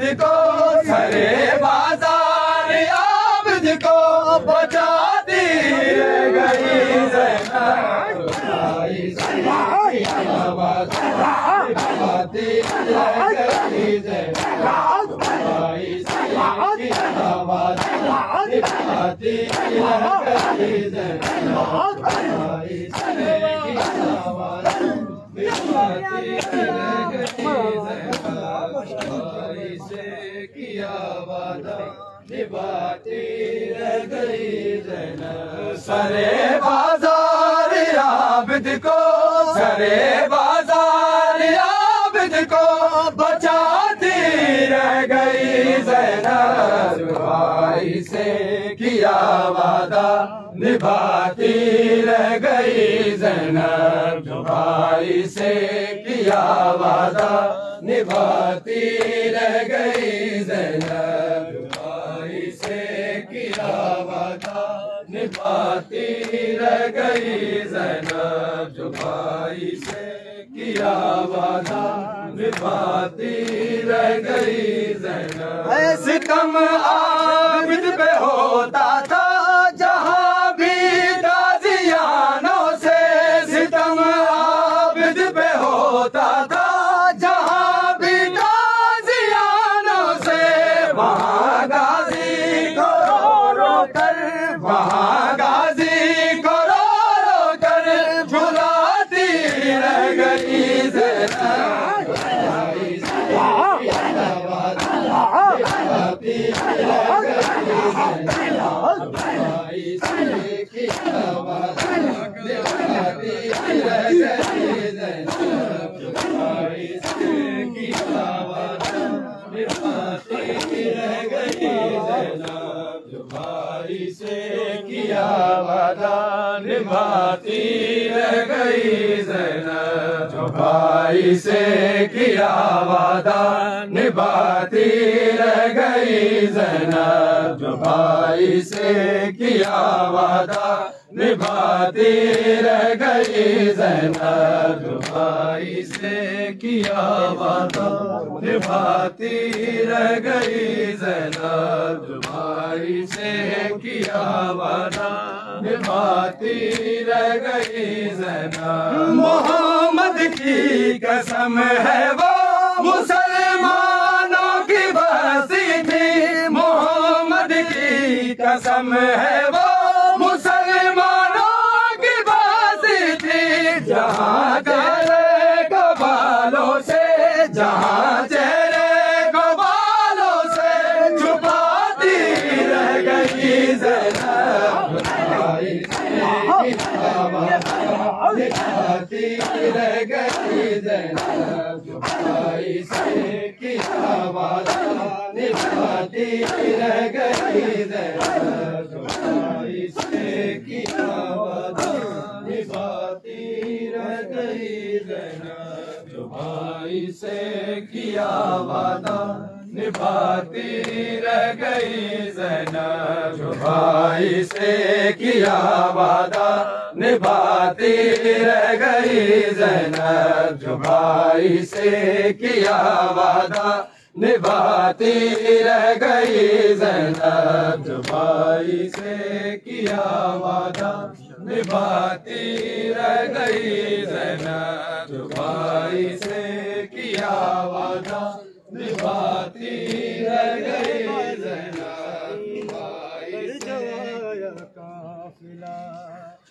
को सरे बाजार आबिद को बचाती रह गई ज़ैनब। बचाती रह गई ज़ैनब। बचाती रह गई किया वादा निभाती रह गई ज़ैनब। सरे बाजार आबिद को सरे बाजार आबिद को बचाती रह गई ज़ैनब। भाई से किया वादा निभाती रह गई ज़ैनब। जो भाई से किया वादा निभाती रह गई ज़ैनब। जो भाई से किया वादा निभाती रह गई ज़ैनब। जो भाई से किया वादा निभाती रह गई ज़ैनब। सितम आबिद पे होता था जहाँ भी गाज़ियानों से। सितम आबिद पे होता था जहाँ भी गाज़ियानों से। वहाँ गाज़ी को रो कर वहाँ गाज़ी को रो कर बुलाती रह गई ज़ैनब। भाई से किया वादा निभाती रह गई ज़ैनब। जो भाई से किया वादा निभाती रह गई ज़ैनब। जो भाई से किया वादा निभाती रह गई ज़ैनब। जो भाई से किया वादा निभाती रह गई ज़ैनब। जो भाई से किया वादा निभाती रह गई ज़ैनब। मोहम्मद की कसम है वो मुसलमानों की बसी थी। मोहम्मद की कसम है वो मुसलमानों की बसी थी। जहाँ चेहरे को बालों से जहाँ चेहरे को बालों से छुपाती रह गई ज़ैनब। निभाती रह गई ज़ैनब। जो भाई से किया वादा निभाती रह गई ज़ैनब। जो भाई से किया वादा निभाती रह गई ज़ैनब। जो भाई से किया वादा निभाती रह गई ज़ैनब। जो भाई से किया वादा निभाती रह गई ज़ैनब। जो भाई से किया वादा निभाती रह गई ज़ैनब। जो भाई से किया वादा निभाती रह गई ज़ैनब। जो भाई से किया वादा निभाती रह गई ज़ैनब। भाई से काफिला